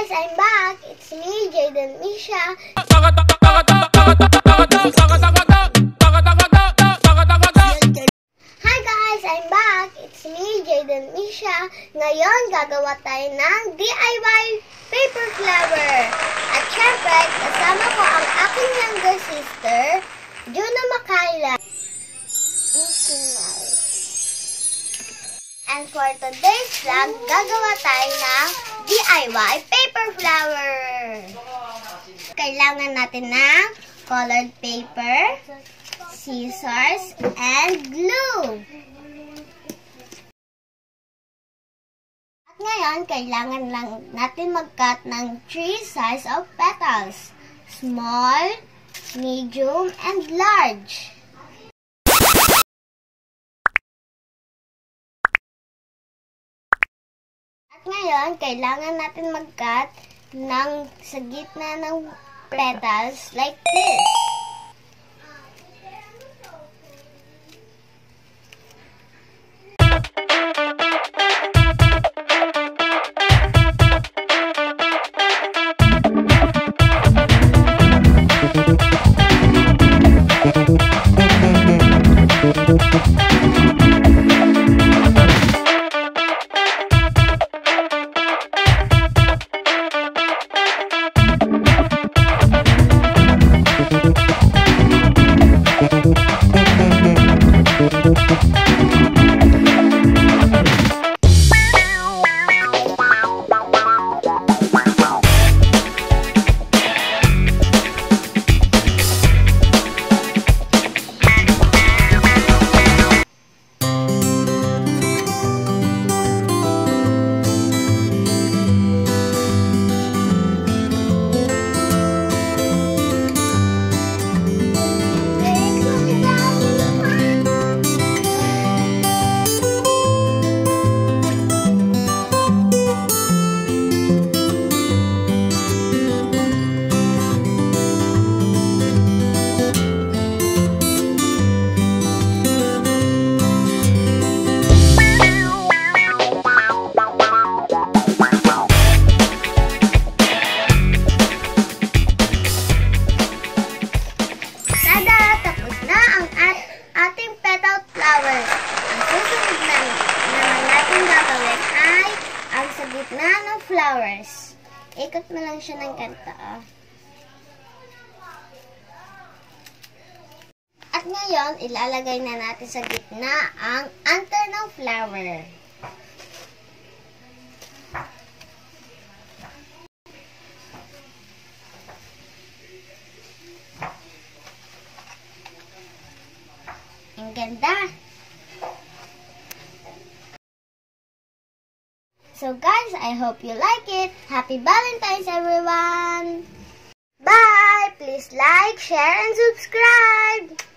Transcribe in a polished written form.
guys, I'm back. It's me, Jaden Misha. Hi guys, I'm back. It's me, Jaden Misha. Ngayon, gagawa tayo ng DIY paper flower. At syempre, kasama ko ang aking younger sister, Juna Makayla. And for today's vlog, gagawa tayo ng DIY paper flower. Kailangan natin ng colored paper, scissors, and glue. At ngayon, kailangan lang natin mag-cut ng 3 size of petals. Small, medium, and large. Ngayon, kailangan natin mag-cut ng sa gitna ng petals like this. Gitna ng flowers. Ikot mo lang siya ng ganito. At ngayon, ilalagay na natin sa gitna ang anther ng flower. Ang ganda! So guys, I hope you like it. Happy Valentine's everyone! Bye! Please like, share, and subscribe!